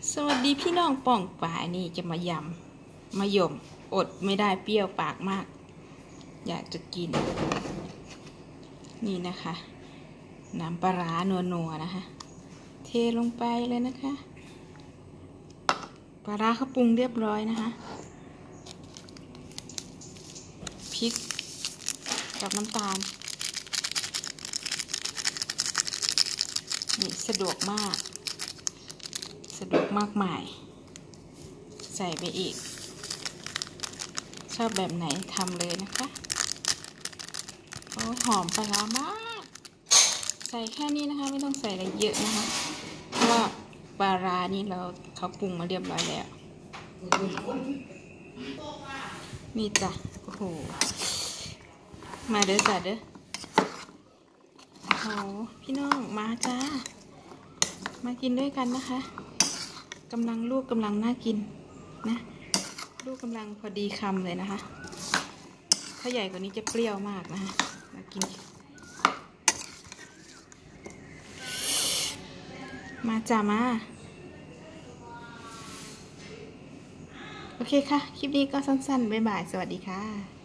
สวัสดีพี่น้องป่องป่ายนี่จะมายำมะยมอดไม่ได้เปรี้ยวปากมากอยากจะกินนี่นะคะน้ำปลาร้านัวๆนะคะเทลงไปเลยนะคะปลาร้าเขาปรุงเรียบร้อยนะคะพริกกับน้ำตาลนี่สะดวกมากมากมายใส่ไปอีกชอบแบบไหนทำเลยนะคะโอ้หอมปลาร้ามากใส่แค่นี้นะคะไม่ต้องใส่อะไรเยอะนะคะเพราะว่าปลาร้านี่เขาปรุงมาเรียบร้อยแล้วนี่จ้ะโอ้โหมาเด้อจ้ะเด้อโอ้โหพี่น้องมาจ้ามากินด้วยกันนะคะลูกกำลังน่ากินนะลูกกำลังพอดีคำเลยนะคะถ้าใหญ่กว่านี้จะเปรี้ยวมากนะคะมากินมาจ้ามาโอเคค่ะคลิปนี้ก็สั้นๆบ๊ายบายสวัสดีค่ะ